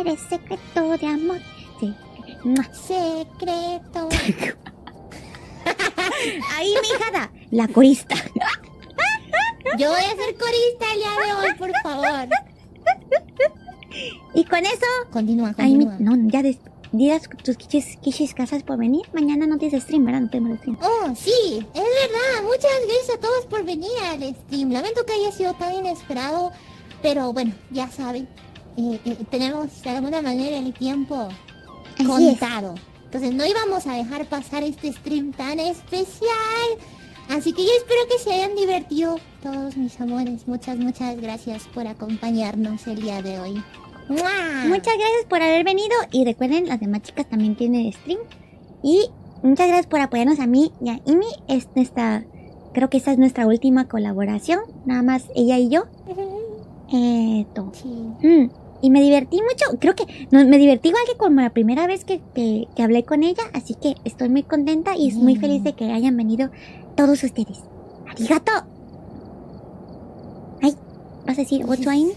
eres secreto de amor. Secreto. Ahí, mi hijada, la corista. Yo voy a ser corista el día de hoy, por favor. Y con eso... Continúa. No, ya dirás tus quiches casas por venir. Mañana no tienes stream, ¿verdad? No tenemos stream. Oh, sí, es verdad. Muchas gracias a todos por venir al stream. Lamento que haya sido tan inesperado, pero bueno, ya saben. Tenemos de alguna manera el tiempo contado. Entonces no íbamos a dejar pasar este stream tan especial. Así que yo espero que se hayan divertido todos mis amores. Muchas gracias por acompañarnos el día de hoy. ¡Mua! Muchas gracias por haber venido. Y recuerden, las demás chicas también tienen stream. Y muchas gracias por apoyarnos a mí y a Imi. Creo que esta es nuestra última colaboración. Nada más ella y yo. Sí. Y me divertí mucho. Creo que me divertí igual que como la primera vez que hablé con ella. Así que estoy muy contenta y muy feliz de que hayan venido todos ustedes. ¡Arigato! Ay, ¿vas a decir otro Imi?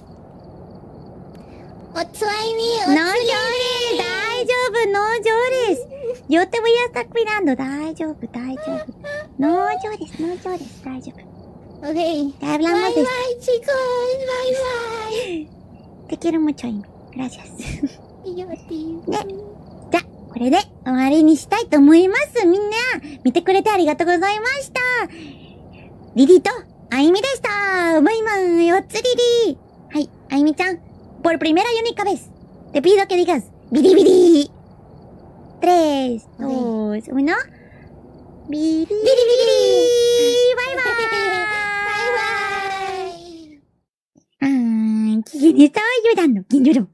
Otsuaimi, No llores, daijoubu, no llores. Yo te voy a estar cuidando, daijoubu. No llores, daijoubu. Ok. Ya hablamos de... Bye, chicos. Bye. Te quiero mucho, Amy. Gracias. Y yo a ti. じゃ、これで終わりにしたいと思います。みんな、見てくれてありがとうございました。リリとあゆみでした。バイバイ、おつりり。はい、あゆみちゃん。Por primera y única vez, te pido que digas biribiri. 3, 2, 1. Biribiri. Bye bye. Ay, ¿quién estaba llorando? ¿Quién lloró?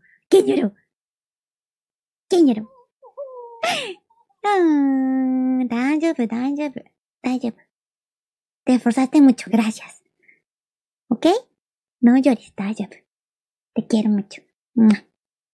Daijoubu. Te esforzaste mucho, gracias. ¿Ok? No llores, daijoubu. Te quiero mucho.